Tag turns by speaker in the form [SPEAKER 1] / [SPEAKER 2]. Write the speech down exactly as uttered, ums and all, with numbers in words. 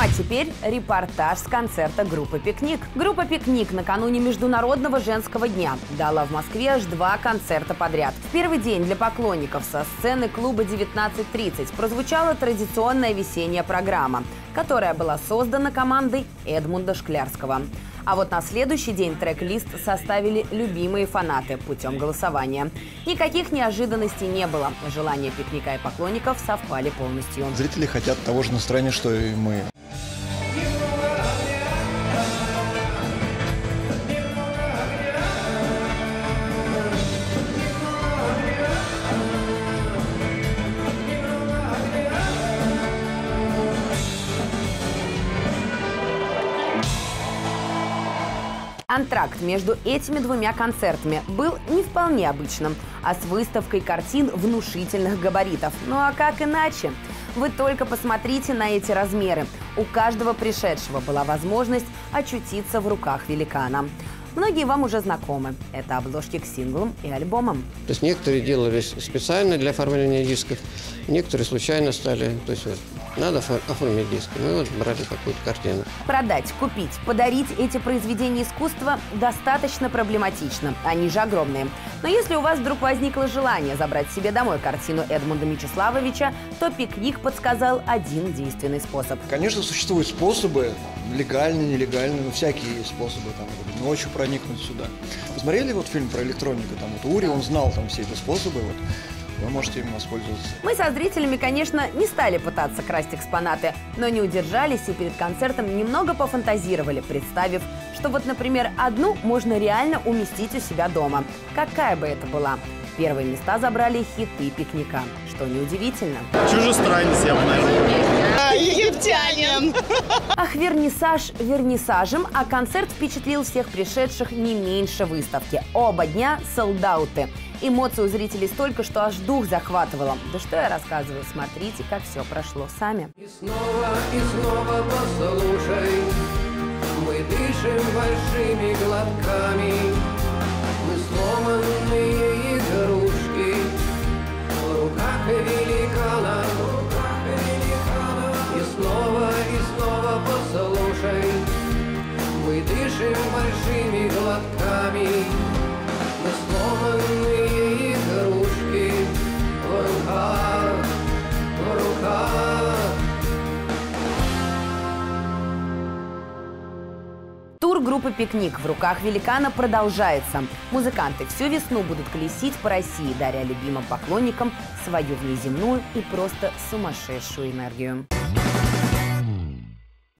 [SPEAKER 1] а теперь репортаж с концерта группы «Пикник». Группа «Пикник» накануне Международного женского дня дала в Москве аж два концерта подряд. В первый день для поклонников со сцены клуба девятнадцать тридцать прозвучала традиционная весенняя программа, которая была создана командой Эдмунда Шклярского. А вот на следующий день трек-лист составили любимые фанаты путем голосования. Никаких неожиданностей не было. Желания «Пикника» и поклонников совпали полностью.
[SPEAKER 2] Зрители хотят того же настроения, что и мы.
[SPEAKER 1] Антракт между этими двумя концертами был не вполне обычным, а с выставкой картин внушительных габаритов. Ну а как иначе? Вы только посмотрите на эти размеры. У каждого пришедшего была возможность очутиться в руках великана. Многие вам уже знакомы. Это обложки к синглам и альбомам.
[SPEAKER 3] То есть некоторые делались специально для оформления дисков, некоторые случайно стали. То есть вот, надо оформить диск. Мы вот брали какую-то картину.
[SPEAKER 1] Продать, купить, подарить эти произведения искусства достаточно проблематично. Они же огромные. Но если у вас вдруг возникло желание забрать себе домой картину Эдмунда Мечиславовича, то «Пикник» подсказал один действенный способ.
[SPEAKER 2] Конечно, существуют способы, легальные, нелегальные, но всякие есть способы там, ночью проникнуть сюда. Вы смотрели вот фильм про электронику? Там вот Ури, он знал там все эти способы. Вот. Вы можете им воспользоваться.
[SPEAKER 1] Мы со зрителями, конечно, не стали пытаться красть экспонаты, но не удержались и перед концертом немного пофантазировали, представив, что вот, например, одну можно реально уместить у себя дома. Какая бы это была? Первые места забрали хиты «Пикника», что неудивительно.
[SPEAKER 4] Чужестранец явно.
[SPEAKER 5] Египтянин.
[SPEAKER 1] Ах, вернисаж вернисажем, а концерт впечатлил всех пришедших не меньше выставки. Оба дня солдауты. Эмоций у зрителей столько, что аж дух захватывало. Да что я рассказываю, смотрите, как все прошло сами.
[SPEAKER 6] И снова, и снова послушай, мы дышим большими глотками, мы сломанные игрушки в руках великана. И снова, и снова послушай, мы дышим большими глотками, мы сломанные игрушки в руках, в руках.
[SPEAKER 1] Тур группы «Пикник» в руках великана продолжается. Музыканты всю весну будут колесить по России, даря любимым поклонникам свою внеземную и просто сумасшедшую энергию.